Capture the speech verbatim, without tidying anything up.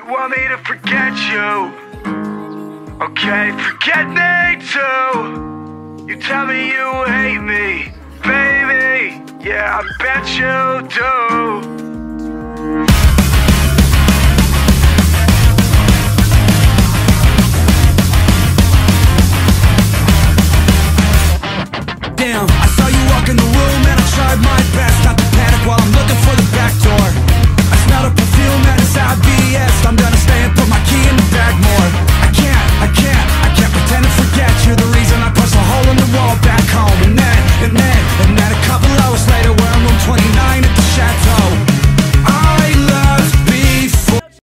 want me to forget you? Okay, forget me too. You tell me you hate me, baby. Yeah, I bet you do. Damn, I saw you walk in the room and I tried my best not to panic while I'm looking for the back door. I smelled a perfume and it's obvious I'm gonna stay and put my key in the bag